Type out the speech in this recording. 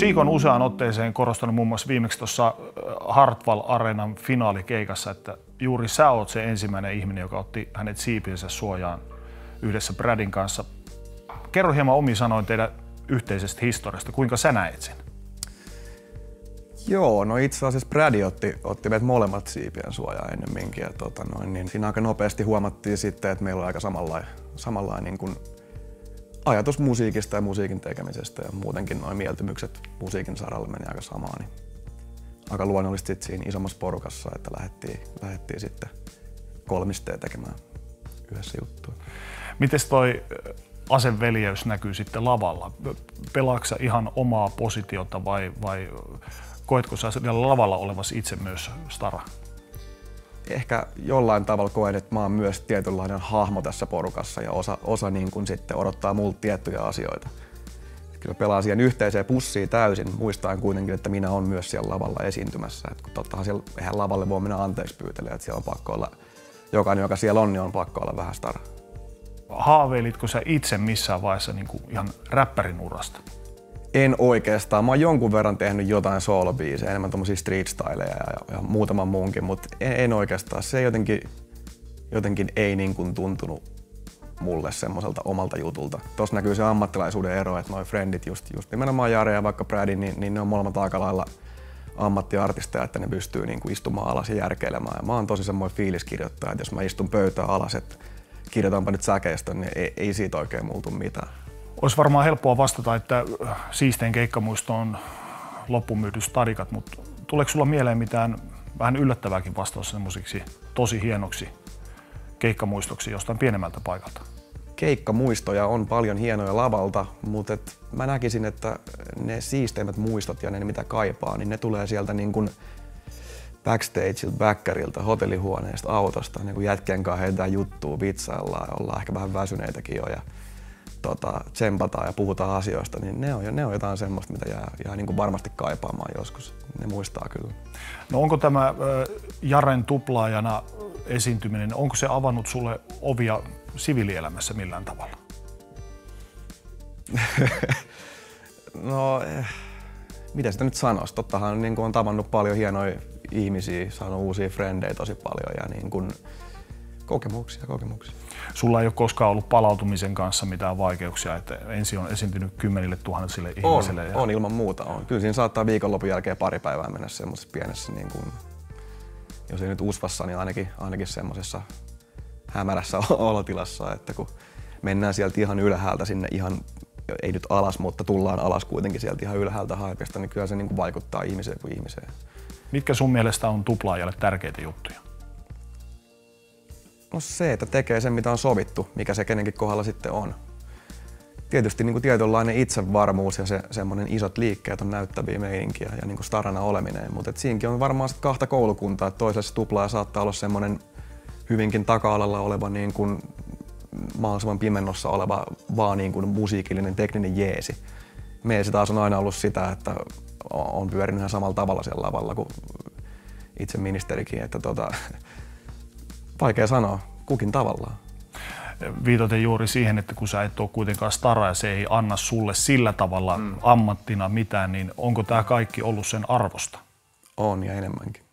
Cheek on useaan otteeseen korostanut muun muassa viimeksi tuossa Hartwall Areenan finaalikeikassa, että juuri sä oot se ensimmäinen ihminen, joka otti hänet siipiensä suojaan yhdessä Bradin kanssa. Kerro hieman omin sanoin teidän yhteisestä historiasta. Kuinka sä näet sen? Joo, no itse asiassa Brad otti meidät molemmat siipien suojaan ennemminkin. Niin siinä aika nopeasti huomattiin sitten, että meillä on aika samanlainen niin kuin ajatus musiikista ja musiikin tekemisestä ja muutenkin noin mieltymykset musiikin saralla meni aika samaan. Niin aika luonnollisesti sitten siinä isommassa porukassa, että lähdettiin sitten kolmisteen tekemään yhdessä juttua. Mites toi aseveljeys näkyy sitten lavalla? Pelaatko sä ihan omaa positiota vai koetko sä siellä lavalla olevasi itse myös stara? Ehkä jollain tavalla koen, että mä oon myös tietynlainen hahmo tässä porukassa ja osa niin kun sitten odottaa multa tiettyjä asioita. Kyllä pelaan siihen yhteiseen pussiin täysin, muistaen kuitenkin, että minä olen myös siellä lavalla esiintymässä. Et kun tottahan siellä eihän lavalle voi mennä anteeksi pyytelemään, että siellä on pakko olla, jokainen joka siellä on, niin on pakko olla vähän stara. Haaveilitko sä itse missään vaiheessa niin kuin ihan räppärin urasta? En oikeastaan. Mä oon jonkun verran tehnyt jotain soolobiisejä, enemmän tommosia street styleja ja muutaman muunkin, mutta en oikeastaan. Se jotenkin ei niin kuin tuntunut mulle semmoiselta omalta jutulta. Tuossa näkyy se ammattilaisuuden ero, että noi friendit just nimenomaan Jare ja vaikka Bradin, niin ne on molemmat aika lailla ammattiartisteja, että ne pystyy niin kuin istumaan alas ja järkeilemään. Ja mä oon tosi semmoinen fiiliskirjoittaja, että jos mä istun pöytään alas, että kirjoitanpa nyt säkeistön, niin ei siitä oikein multu mitään. Olisi varmaan helppoa vastata, että siistein keikkamuisto on loppumyyty stadikat, mutta tuleeko sulla mieleen mitään vähän yllättävääkin vastaus semmoisiksi tosi hienoksi keikkamuistoksi jostain pienemmältä paikalta? Keikkamuistoja on paljon hienoja lavalta, mutta mä näkisin, että ne siisteimmät muistot ja ne mitä kaipaa, niin ne tulee sieltä niin kuin backstageilta, backerilta, hotellihuoneesta, autosta, niin kuin jätkien kanssa heitetään juttua, vitsaillaan ja ollaan ehkä vähän väsyneitäkin jo ja tsempataan ja puhutaan asioista, niin ne on jotain semmoista, mitä jää niin kuin varmasti kaipaamaan joskus. Ne muistaa kyllä. No onko tämä Jaren tuplaajana esiintyminen, onko se avannut sulle ovia siviilielämässä millään tavalla? No, miten sitä nyt sanoisi? Tottahan niin kuin on tavannut paljon hienoja ihmisiä, saanut uusia frendejä tosi paljon ja niin kuin kokemuksia. Sulla ei ole koskaan ollut palautumisen kanssa mitään vaikeuksia, että ensin on esiintynyt 10 000 ihmisille? On ilman muuta. On. Kyllä siinä saattaa viikonlopun jälkeen pari päivää mennä semmoisessa pienessä, niin kuin, jos ei nyt usvassa, niin ainakin semmoisessa hämärässä olotilassa, että kun mennään sieltä ihan ylhäältä sinne ihan, ei nyt alas, mutta tullaan alas kuitenkin sieltä ihan ylhäältä haipesta, niin kyllä se niin kuin vaikuttaa ihmiseen kuin ihmiseen. Mitkä sun mielestä on tuplaajalle tärkeitä juttuja? No se, että tekee sen, mitä on sovittu, mikä se kenenkin kohdalla sitten on. Tietysti niin kuin tietynlainen itsevarmuus ja semmoinen isot liikkeet on näyttäviä meininkiä ja niin kuin starana oleminen, mutta siinäkin on varmaan sitten kahta koulukuntaa, että toisella se tuplaaja saattaa olla semmoinen hyvinkin taka-alalla oleva niin kuin mahdollisimman pimennossa oleva vaan niin kuin musiikillinen tekninen jeesi. Meillä taas on aina ollut sitä, että on pyörinyt ihan samalla tavalla siellä lavalla kuin itse ministerikin, että vaikea sanoa, kukin tavallaan. Viitaten juuri siihen, että kun sä et ole kuitenkaan stara ja se ei anna sulle sillä tavalla ammattina mitään, niin onko tämä kaikki ollut sen arvosta? On ja enemmänkin.